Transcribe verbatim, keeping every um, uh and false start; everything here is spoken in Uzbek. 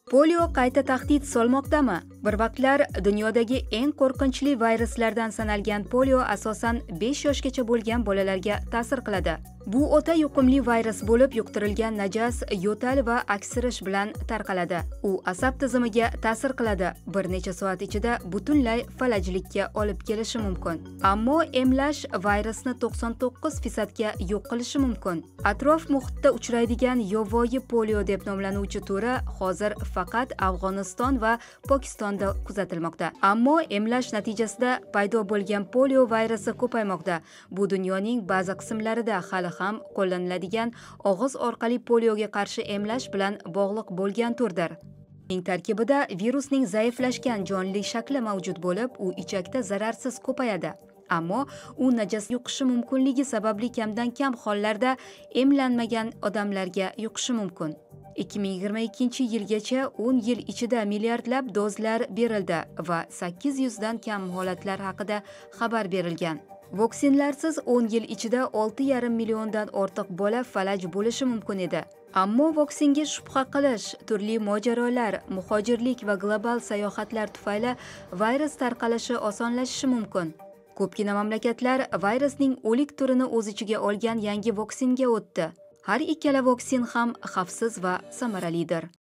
Polio qayta tahdid solmoqdami? Bir vaqtlar dunyodagi eng qo'rqinchli viruslardan sanalgan polio asosan besh yoshgacha bo'lgan bolalarga ta'sir qiladi. Bu o'ta yuqumli virus bo'lib, yuqtirilgan najas, yo'tal va aksirish bilan tarqaladi. U asab tizimiga ta'sir qiladi. Bir necha soat ichida butunlay falajlikka olib kelishi mumkin. Ammo emlash virusni to'qson to'qqiz foizga yo'q qilishi mumkin. Atrof muhitda uchraydigan yovvoyi polio deb nomlanuvchi turi hozir faqat Afg'oniston va Pokistonda kuzatilmoqda. Ammo emlash natijasida paydo bo'lgan polio virusi ko'paymoqda. Bu dunyoning ba'zi qismlarida hali ham qo'llaniladigan og'iz orqali polioga qarshi emlash bilan bog'liq bo'lgan turdir. Uning tarkibida virusning zaiflashgan jonli shakli mavjud bo'lib, u ichakda zararsiz ko'payadi. Ammo u najas yuqishi mumkinligi sababli kamdan kam hollarda emlanmagan odamlarga yuqishi mumkin. ikki ming yigirma ikkinchi yilgacha o'n yil ichida milliardlab dozlar berildi va sakkiz yuzdan kam holatlar haqida xabar berilgan. Vaksinlarsiz o'n yil ichida olti yarim milliondan ortiq bola falaj bo'lishi mumkin edi. Ammo vaksinga shubha qilish, turli mojarolar, muhojirlik va global sayohatlar tufayli virus tarqalishi osonlashishi mumkin. Ko'pgina mamlakatlar virusning o'lik turini o'z ichiga olgan yangi vaksinga o'tdi. Har ikkala vaksin ham xavfsiz va samaralidir.